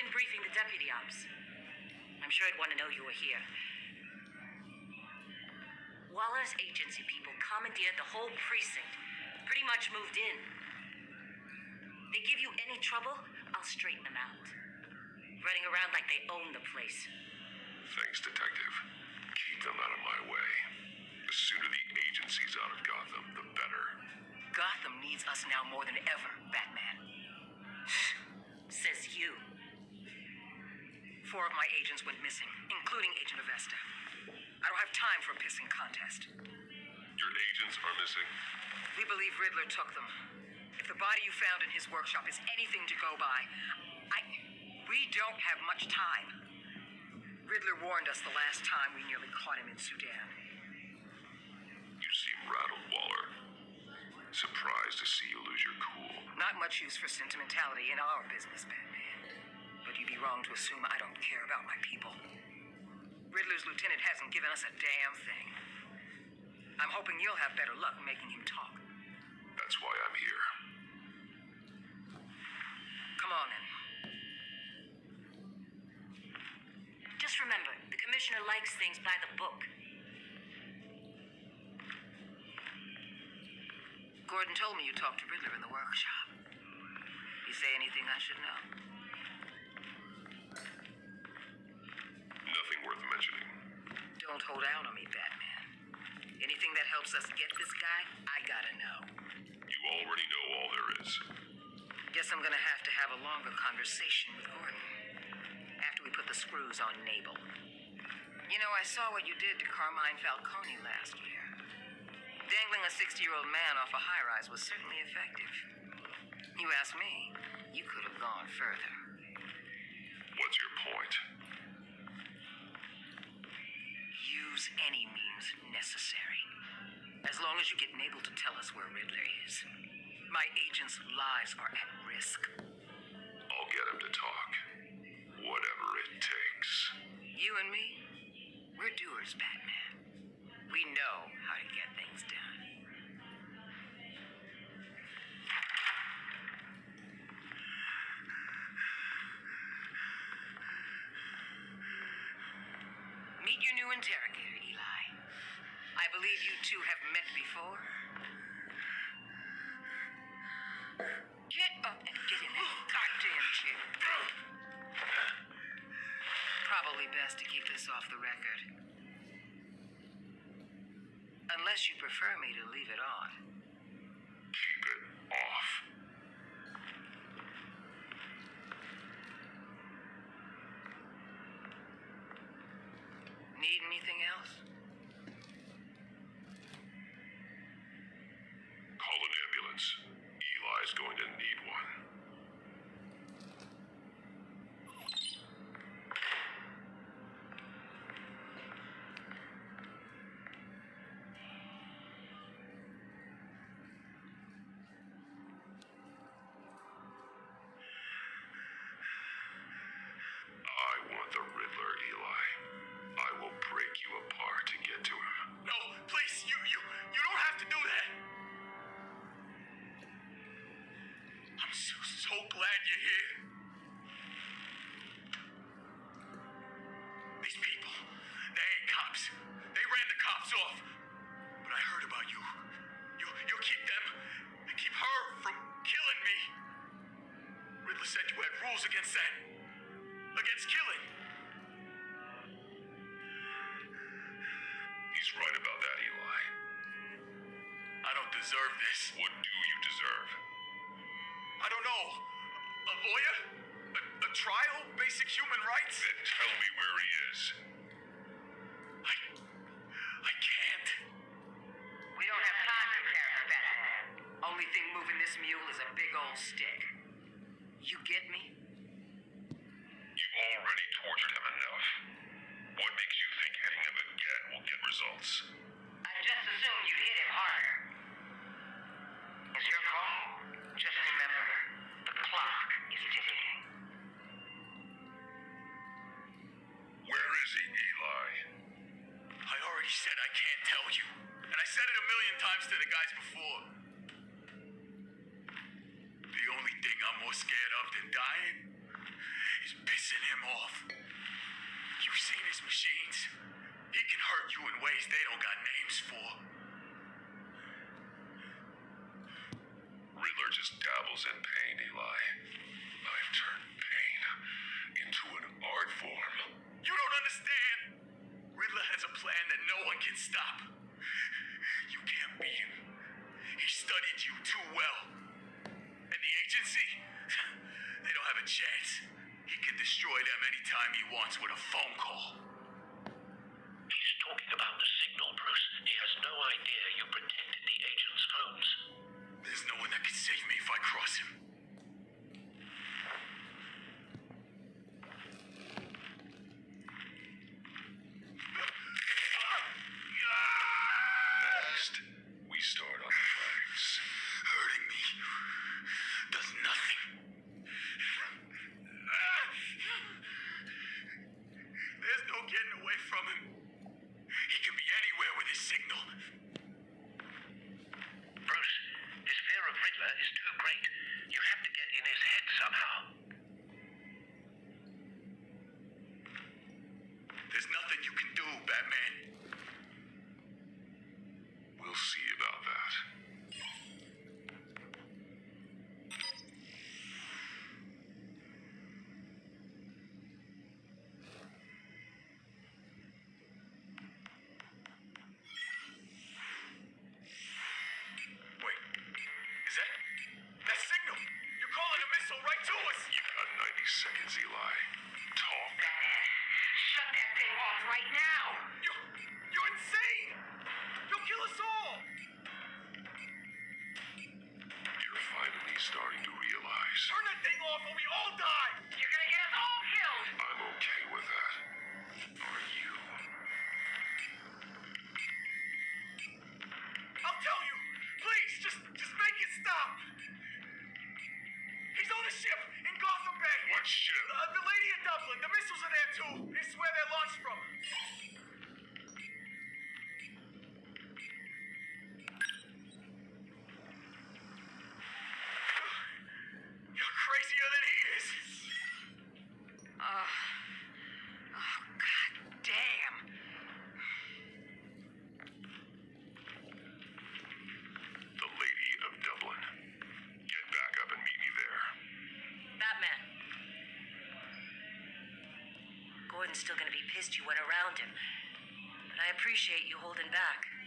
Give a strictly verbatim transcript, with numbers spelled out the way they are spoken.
been briefing the deputy ops. I'm sure I'd want to know you were here. Waller's agency people commandeered the whole precinct. Pretty much moved in. They give you any trouble, I'll straighten them out. Running around like they own the place. Thanks, Detective. Keep them out of my way. The sooner the agency's out of Gotham, the better. Gotham needs us now more than ever, Batman. Says you. Four of my agents went missing, including Agent Avesta. I don't have time for a pissing contest. Your agents are missing? We believe Riddler took them. If the body you found in his workshop is anything to go by, I... we don't have much time. Riddler warned us the last time we nearly caught him in Sudan. You seem rattled, Waller. Surprised to see you lose your cool. Not much use for sentimentality in our business, Batman. But you'd be wrong to assume I don't care about my people. Riddler's lieutenant hasn't given us a damn thing. I'm hoping you'll have better luck making him talk. That's why I'm here. Come on, then. Just remember, the commissioner likes things by the book. Gordon told me you talked to Riddler in the workshop. You say anything I should know? Nothing worth mentioning. Don't hold out on me, Batman. Anything that helps us get this guy, I gotta know. You already know all there is. Guess I'm gonna have to have a longer conversation with Gordon. After we put the screws on Nabel. You know, I saw what you did to Carmine Falcone last year. Dangling a sixty-year-old man off a high-rise was certainly effective. You ask me, you could have gone further. What's your point? Use any means necessary. As long as you get Nabel to tell us where Riddler is. My agents' lives are at risk. I'll get him to talk. Whatever it takes. You and me, we're doers, Batman. We know how to get things done. Meet your new interrogator, Eli. I believe you two have met before. Get up and get in that goddamn chair. Probably best to keep this off the record. Unless you prefer me to leave it on. Keep it off. Need anything else? Call an ambulance. Eli's going to need one. The only thing I'm more scared of than dying is pissing him off. You've seen his machines. He can hurt you in ways they don't got names for. Riddler just dabbles in pain, Eli. I've turned pain into an art form. You don't understand. Riddler has a plan that no one can stop. You can't beat him. He studied you too well. And the agency, they don't have a chance. He can destroy them anytime he wants with a phone call. He's talking about the signal, Bruce. He has no idea you protected the agent's phones. There's no one that can save me if I cross him. Next, we start on the flanks. Hurting me does nothing. There's no getting away from him. He can be anywhere with his signal. Bruce, his fear of Riddler is too great. You have to get in his head somehow. There's nothing you can do, Batman. We'll see about that. Wait, is that... that signal? You're calling a missile right to us! You've got ninety seconds, Eli. Talk. Shut that thing off right now! You, you're insane! You'll kill us all! You're finally starting to realize. Turn that thing off or we all die! You're gonna get us all killed! I'm okay with that. Are you? I'll tell you! Please, just just make it stop! He's on a ship in Gotham Bay! What ship? Uh, the Lady of Dublin. The missiles are there too. This is where they're launched from. You're crazier than he is. Oh, oh, god damn! The Lady of Dublin. Get back up and meet me there. Batman. Gordon's still gonna be pissed you went around him. But I appreciate you holding back.